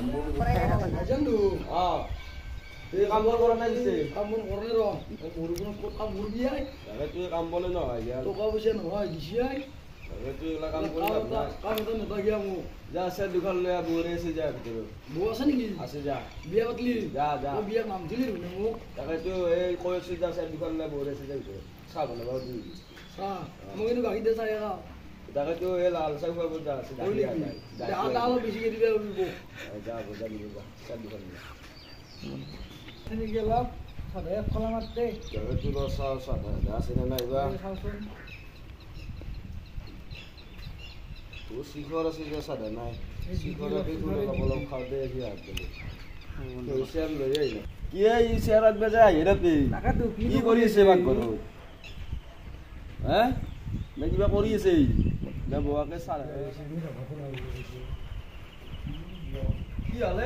ভাইজানটো তুই কাম কৰা নাই দিছে কাম কৰে ৰ মোৰগুণত ক'ত কাম কৰবি আই তুই কাম বলে নহয় টকা পইচা নহয় দিছি আই তুই এইগিলা কাম কৰি লাভ নাই কাম এটা নথাকিয়া মোক যা আছে দোকান লৈ বৌৰে আছে যা ভিতৰত বৌ আছে নেকি আছে যা বিয়া পাতলি যা যা বিয়া নাম দিলি মোক তাকে তুই এই কৈ আছো যা আছে দোকান লৈ বৌৰে আছে যা ভিতৰত চাহ বনাব দি চাহ মোক কিন্তু গাখীৰ দে চাহ একা তাকে তুই এই লাল চাহ খুৱাব যা আছে অলপ বেছিকৈ দিলে যা বজা দিব যা চাহ দোকান এনেকৈ অলপ চাহে খলা মাতে তুই ৰ চাহ চাহ আছে নে নাই বা চাওচোন তোৰ শিখৰ আছে যে চাহ নাই শিখৰ অলপ অলপ খাওঁ দে সি হাত গ'লে চেয়াৰ লৈ আহিলে কি এই চেয়াৰত বেজা আহি ৰাতি কি কৰি আছে বাক ঘৰত হে নে কিবা কৰি আছে নে বৌৱাকে চাহ কি হ'লে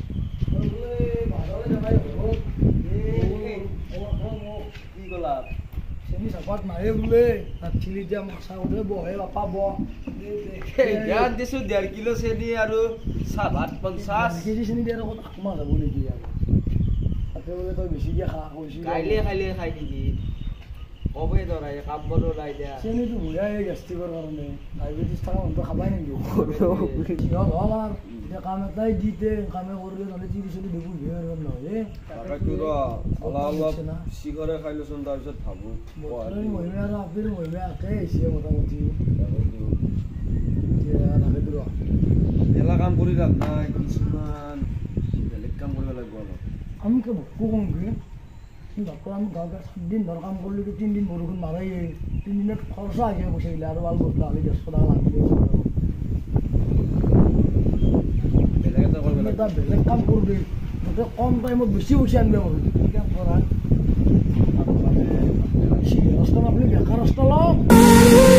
কি ক'লা চেনি চাপাত মাৰে বোলে তাত চিলি দিয়া মাছা বোলে বহে বাপা বহ জ্ঞান দিছো 1.5 কিলো চেনি আৰু চাহ ভাত 50 কেজি চেনি দিয়াৰ আগত আকমা যাব নেকি আৰু তাতে বোলে তই বেছিকৈ খা কৈছিল খাইলে খাই নেকি কবে ধৰাই কাম বনো নাই দিয়া চেনিটো ভূঞাই গেষ্ট্ৰিকৰ কাৰণে ডায়েবেটিছ থকা মানুহটো খাবাই নেকি সিহঁত হ'ল আৰু এতিয়া কাম এটাই দিতে কামে কৰিলে নহ'লে চিৰি চিৰি দিব ভিৰ নহয় অলপ চিঘৰে খাই লৈচোন তাৰপিছত ভাবোঁ মহিমা আৰু আপিৰ মহিমা একে আহিছে মোটামুটি এতিয়া নালাগে ৰ এলা কাম কৰি লাভ নাই কিছুমান বেলেগ কাম কৰিব লাগিব অলপ আমি কি ভোকো কমকৈ ডাক্তৰ আমি গাঁৱত 7 দিন ধৰ কাম কৰিলোঁ 3 দিন বৰষুণ মাৰাই 3 দিনত খৰচা আহে পইচাগিলা আৰু ভাল বস্তু হ'লে 150 টকা লাগি বেলেগ এটা কৰিব এটা বেলেগ কাম কৰিবি যাতে কম টাইমত বেছি পইচা আনিব পাৰোঁ কি কাম কৰা আপুনি বেকাৰ ৰাস্তা লওক